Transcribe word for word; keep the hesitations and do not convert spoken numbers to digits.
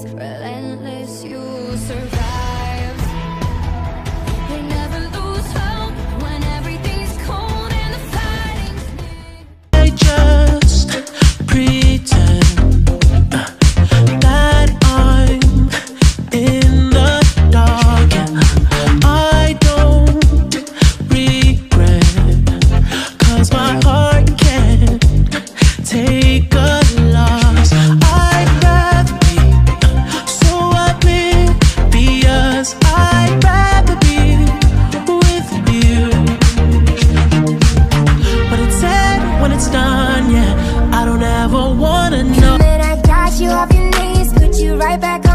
relentless, you survive. They never lose hope when everything's cold and the fighting's near. I just pretend uh, that I'm in the dark. I don't regret, 'cause my heart can't take a loss. I'd rather be so oblivious. I'd rather be with you. When it's said, when it's done, yeah, I don't ever wanna know. And then I got you off your knees, put you right back on.